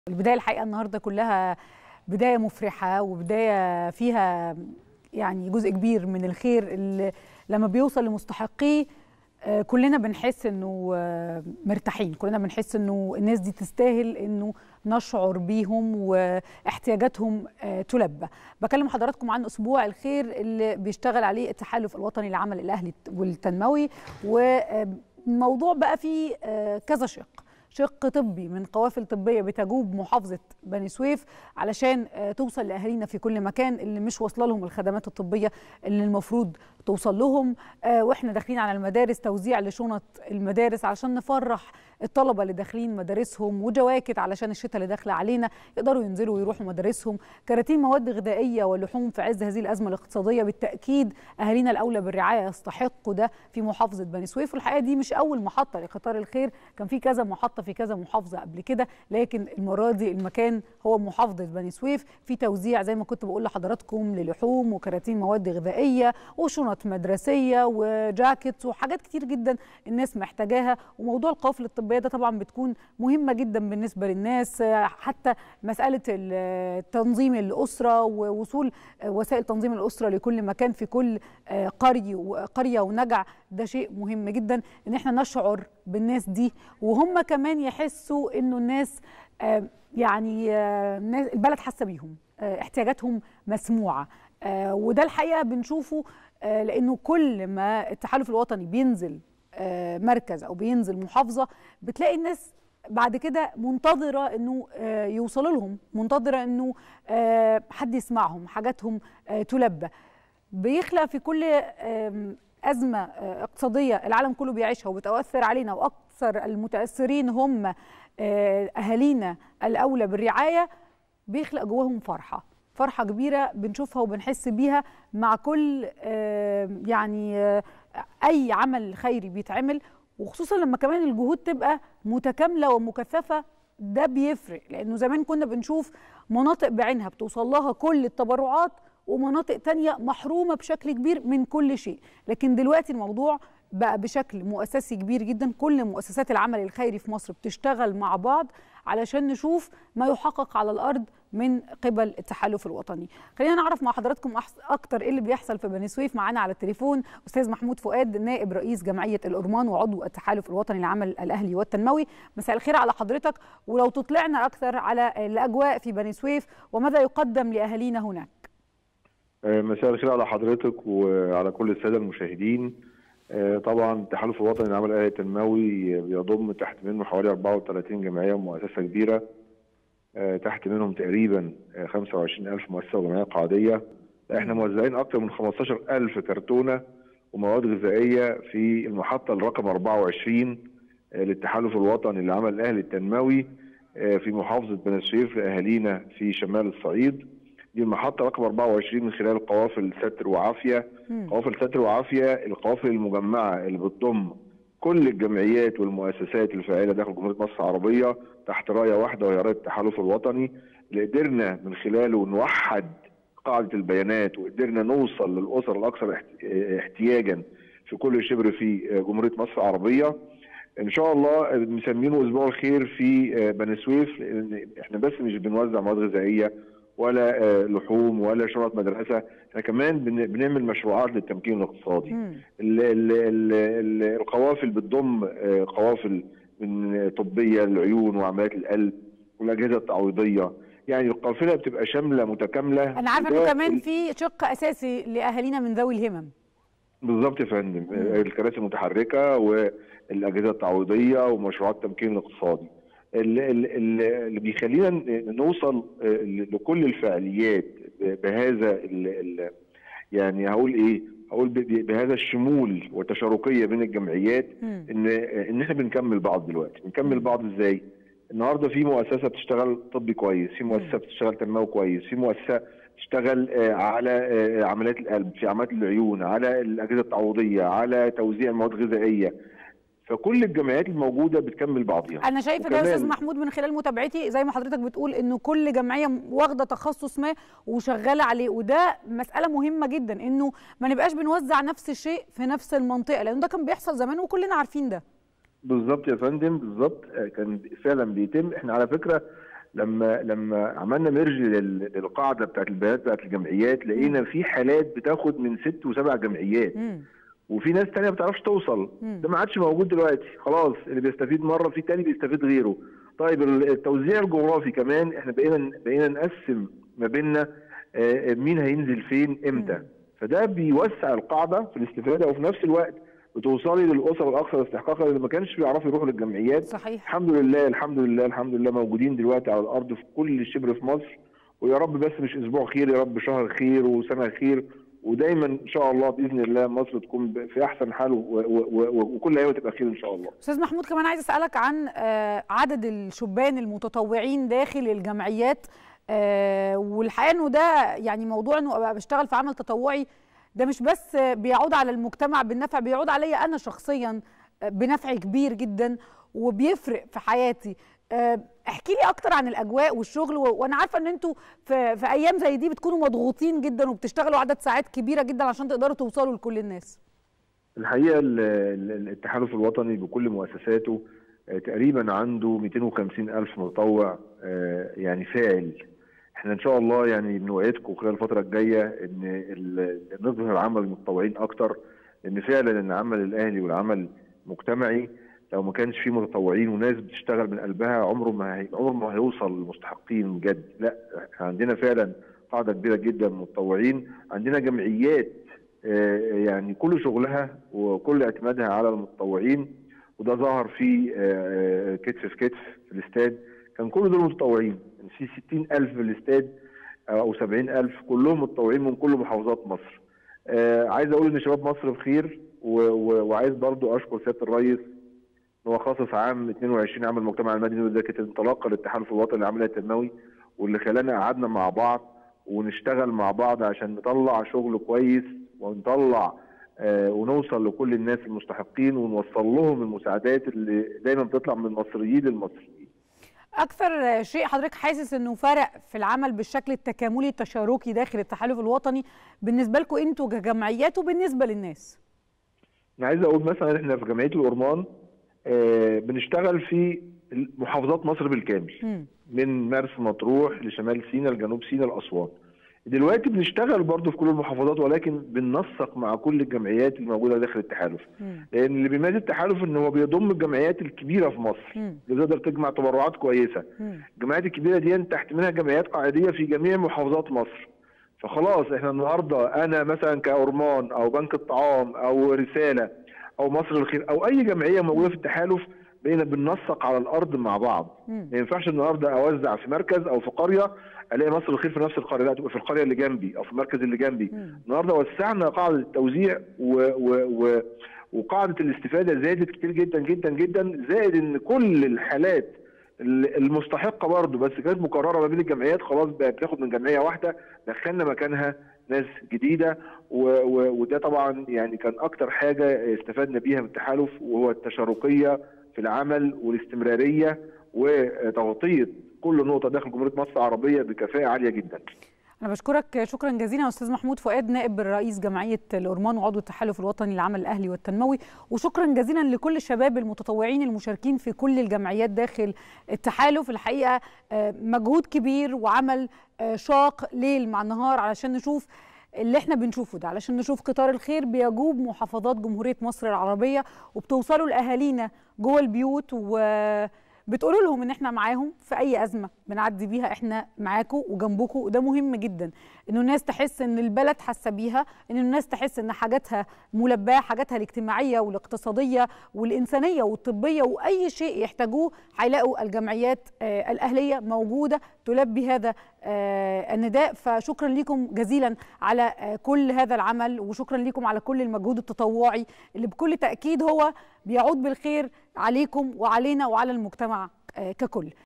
البداية الحقيقة النهاردة كلها بداية مفرحة وبداية فيها يعني جزء كبير من الخير اللي لما بيوصل لمستحقيه كلنا بنحس انه مرتاحين، كلنا بنحس انه الناس دي تستاهل انه نشعر بيهم واحتياجاتهم تلبى. بكلم حضراتكم عن اسبوع الخير اللي بيشتغل عليه التحالف الوطني للعمل الاهلي والتنموي، والموضوع بقى فيه كذا شق طبي من قوافل طبية بتجوب محافظة بني سويف علشان توصل لأهالينا في كل مكان اللي مش واصله لهم الخدمات الطبية اللي المفروض توصل لهم. واحنا داخلين على المدارس، توزيع لشنط المدارس علشان نفرح الطلبة اللي داخلين مدارسهم، وجواكت علشان الشتاء اللي داخله علينا يقدروا ينزلوا ويروحوا مدارسهم، كراتين مواد غذائية ولحوم في عز هذه الأزمة الاقتصادية. بالتأكيد أهالينا الأولى بالرعاية يستحقوا ده في محافظة بني سويف، والحقيقة دي مش أول محطة لقطار الخير، كان في كذا محطة في كذا محافظة قبل كده، لكن المرة دي المكان هو محافظة بني سويف. في توزيع زي ما كنت بقول لحضراتكم للحوم وكراتين مواد غذائية وشنط مدرسية وجاكيت وحاجات كتير جدا الناس محتاجاها. وموضوع القوافل الطبية ده طبعا بتكون مهمة جدا بالنسبة للناس، حتى مسألة تنظيم الأسرة ووصول وسائل تنظيم الأسرة لكل مكان في كل قرية ونجع، ده شيء مهم جدا ان احنا نشعر بالناس دي وهم كمان يحسوا انه الناس يعني البلد حاسه بيهم، احتياجاتهم مسموعه. وده الحقيقه بنشوفه لانه كل ما التحالف الوطني بينزل مركز او بينزل محافظه بتلاقي الناس بعد كده منتظره انه يوصلوا لهم، منتظره انه حد يسمعهم، حاجاتهم تلبى. بيخلق في كل أزمة اقتصادية العالم كله بيعيشها وبتأثر علينا، وأكثر المتأثرين هم أهالينا الأولى بالرعاية، بيخلق جواهم فرحة كبيرة بنشوفها وبنحس بيها مع كل يعني أي عمل خيري بيتعمل، وخصوصا لما كمان الجهود تبقى متكاملة ومكثفة. ده بيفرق، لأنه زمان كنا بنشوف مناطق بعينها بتوصل لها كل التبرعات ومناطق تانية محرومة بشكل كبير من كل شيء، لكن دلوقتي الموضوع بقى بشكل مؤسسي كبير جدا. كل مؤسسات العمل الخيري في مصر بتشتغل مع بعض علشان نشوف ما يحقق على الأرض من قبل التحالف الوطني. خلينا نعرف مع حضراتكم أكتر إيه اللي بيحصل في بني سويف. معانا على التليفون أستاذ محمود فؤاد، نائب رئيس جمعية الأورمان وعضو التحالف الوطني للعمل الأهلي والتنموي. مساء الخير على حضرتك، ولو تطلعنا أكثر على الأجواء في بني سويف وماذا يقدم لأهالينا هناك. مساء الخير على حضرتك وعلى كل الساده المشاهدين. طبعا التحالف الوطني للعمل الاهلي التنموي بيضم تحت منه حوالي 34 جمعيه ومؤسسه كبيره، تحت منهم تقريبا 25,000 مؤسسه وجمعيه قاعديه. احنا موزعين اكثر من 15,000 كرتونه ومواد غذائيه في المحطه الرقم 24 للتحالف الوطني للعمل الاهلي التنموي في محافظه بني سويف لاهالينا في شمال الصعيد. دي المحطة رقم 24 من خلال قوافل ستر وعافية. قوافل ستر وعافية القوافل المجمعة اللي بتضم كل الجمعيات والمؤسسات الفاعلة داخل جمهورية مصر العربية تحت راية واحدة وهي راية التحالف الوطني، اللي قدرنا من خلاله نوحد قاعدة البيانات وقدرنا نوصل للأسر الأكثر احتياجا في كل شبر في جمهورية مصر العربية. ان شاء الله مسمينه اسبوع الخير في بني سويف، لان احنا بس مش بنوزع مواد غذائيه ولا لحوم ولا شنط مدرسه، احنا كمان بنعمل مشروعات للتمكين الاقتصادي. القوافل بتضم قوافل من طبيه للعيون وعمليات القلب والاجهزه التعويضيه، يعني القافله بتبقى شامله متكامله. انا عارفه انه كمان في شق اساسي لاهالينا من ذوي الهمم. بالظبط يا فندم، الكراسي المتحركه والاجهزه التعويضيه ومشروعات التمكين الاقتصادي اللي بيخلينا نوصل لكل الفعاليات بهذا يعني هقول بهذا الشمول والتشاركيه بين الجمعيات. ان احنا بنكمل بعض دلوقتي. بنكمل بعض ازاي؟ النهارده في مؤسسه بتشتغل طبي كويس، في مؤسسه بتشتغل تنموي كويس، في مؤسسه بتشتغل على عمليات القلب، في عمليات العيون، على الاجهزه التعويضيه، على توزيع المواد الغذائيه. فكل الجمعيات الموجوده بتكمل بعضها. انا شايفه ده يا استاذ محمود من خلال متابعتي زي ما حضرتك بتقول انه كل جمعيه واخده تخصص ما وشغاله عليه، وده مساله مهمه جدا انه ما نبقاش بنوزع نفس الشيء في نفس المنطقه، لانه ده كان بيحصل زمان وكلنا عارفين ده. بالظبط يا فندم، بالظبط كان فعلا بيتم. احنا على فكره لما عملنا ميرج للقاعده بتاعت البيانات بتاعت الجمعيات، لقينا في حالات بتاخد من 6 و7 جمعيات، وفي ناس تانية ما بتعرفش توصل. ده ما عادش موجود دلوقتي، خلاص اللي بيستفيد مره في تاني بيستفيد غيره. طيب التوزيع الجغرافي كمان احنا بقينا نقسم ما بيننا مين هينزل فين امتى، فده بيوسع القاعده في الاستفاده، وفي نفس الوقت بتوصلي للاسر الاكثر استحقاقا اللي ما كانش بيعرفوا يروحوا للجمعيات. صحيح. الحمد لله الحمد لله الحمد لله موجودين دلوقتي على الارض في كل شبر في مصر، ويا رب بس مش اسبوع خير، يا رب شهر خير وسنه خير، ودايما ان شاء الله باذن الله مصر تكون في احسن حال وكل ايام تبقى خير ان شاء الله. استاذ محمود، كمان عايز اسالك عن عدد الشبان المتطوعين داخل الجمعيات، والحقيقه انه ده يعني موضوع انه ابقى بشتغل في عمل تطوعي ده مش بس بيعود على المجتمع بالنفع، بيعود عليا انا شخصيا بنفع كبير جدا وبيفرق في حياتي. احكي لي اكتر عن الاجواء والشغل، وانا عارفه ان انتوا في ايام زي دي بتكونوا مضغوطين جدا وبتشتغلوا عدد ساعات كبيره جدا عشان تقدروا توصلوا لكل الناس. الحقيقه التحالف الوطني بكل مؤسساته تقريبا عنده 250,000 متطوع يعني فاعل. احنا ان شاء الله يعني بنوعدكم خلال الفتره الجايه ان نظهر عمل المتطوعين اكتر، لان فعلا العمل الاهلي والعمل المجتمعي لو ما كانش فيه متطوعين وناس بتشتغل من قلبها عمره ما هيوصل للمستحقين بجد. لا، احنا عندنا فعلا قاعده كبيره جدا من المتطوعين، عندنا جمعيات يعني كل شغلها وكل اعتمادها على المتطوعين، وده ظهر في كتف في كتف في الاستاد، كان كل دول متطوعين، في 60,000 في الاستاد او 70,000 كلهم متطوعين من كل محافظات مصر. عايز اقول ان شباب مصر بخير، وعايز برضو اشكر سياده الرئيس ان هو خصص عام 22 عام المجتمع المدني، وده كانت انطلاقه للتحالف الوطني للعمل التنموي، واللي خلانا قعدنا مع بعض ونشتغل مع بعض عشان نطلع شغل كويس ونطلع ونوصل لكل الناس المستحقين ونوصل لهم المساعدات اللي دايما بتطلع من المصريين للمصريين. اكثر شيء حضرتك حاسس انه فرق في العمل بالشكل التكاملي التشاركي داخل التحالف الوطني بالنسبه لكم انتوا كجمعيات وبالنسبه للناس؟ انا عايز اقول مثلا احنا في جمعيه الأورمان بنشتغل في محافظات مصر بالكامل، من مرسى مطروح لشمال سيناء لجنوب سيناء لأسوان. دلوقتي بنشتغل برضه في كل المحافظات، ولكن بننسق مع كل الجمعيات الموجوده داخل التحالف، لان اللي بيميز التحالف ان هو بيضم الجمعيات الكبيره في مصر اللي تقدر تجمع تبرعات كويسه. الجمعيات الكبيره دي تحت منها جمعيات قاعديه في جميع محافظات مصر. فخلاص احنا النهارده انا مثلا كأورمان او بنك الطعام او رساله او مصر الخير او اي جمعيه موجوده في التحالف بقينا بننسق على الارض مع بعض. ما ينفعش النهارده اوزع في مركز او في قريه الاقي مصر الخير في نفس القريه، لا، تبقى في القريه اللي جنبي او في المركز اللي جنبي. النهارده وسعنا قاعده التوزيع وقاعده الاستفاده زادت كتير جدا جدا جدا، زائد ان كل الحالات المستحقه برضه بس كانت مكرره ما بين الجمعيات خلاص بقت بتاخد من جمعيه واحده، دخلنا مكانها ناس جديده، وده طبعا يعني كان اكتر حاجه استفدنا بيها من التحالف، وهو التشاركيه في العمل والاستمراريه وتغطيه كل نقطه داخل جمهوريه مصر العربيه بكفاءه عاليه جدا. أنا بشكرك شكرا جزيلا أستاذ محمود فؤاد، نائب رئيس جمعية الأورمان وعضو التحالف الوطني للعمل الأهلي والتنموي، وشكرا جزيلا لكل الشباب المتطوعين المشاركين في كل الجمعيات داخل التحالف. الحقيقة مجهود كبير وعمل شاق ليل مع نهار علشان نشوف اللي احنا بنشوفه ده، علشان نشوف قطار الخير بيجوب محافظات جمهورية مصر العربية وبتوصلوا لأهالينا جوه البيوت بتقولوا لهم ان احنا معاهم في اي ازمه بنعدي بيها، احنا معاكم وجنبكم. وده مهم جدا انه الناس تحس ان البلد حاسه بيها، ان الناس تحس ان حاجاتها ملباه، حاجاتها الاجتماعيه والاقتصاديه والانسانيه والطبيه واي شيء يحتاجوه هيلاقوا الجمعيات الاهليه موجوده تلبي هذا النداء. فشكرا لكم جزيلا على كل هذا العمل، وشكرا لكم على كل المجهود التطوعي اللي بكل تاكيد هو بيعود بالخير عليكم وعلينا وعلى المجتمع ككل.